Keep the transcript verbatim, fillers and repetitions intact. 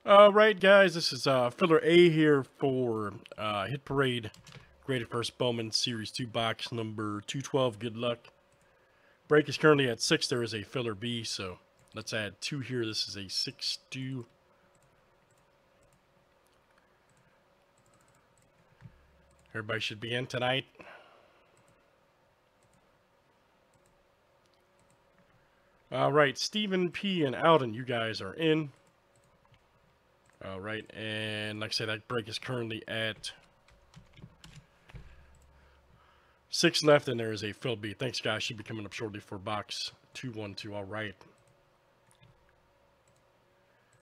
All right, guys, this is uh, filler A here for uh, Hit Parade Graded First Bowman Series two box number two twelve. Good luck. Break is currently at six. There is a filler B, so let's add two here. This is a six two. Everybody should be in tonight. All right, Stephen P. and Alden, you guys are in. All right, and like I said, that break is currently at six left, and there is a fill B. Thanks, guys. Should be coming up shortly for box two one two. All right.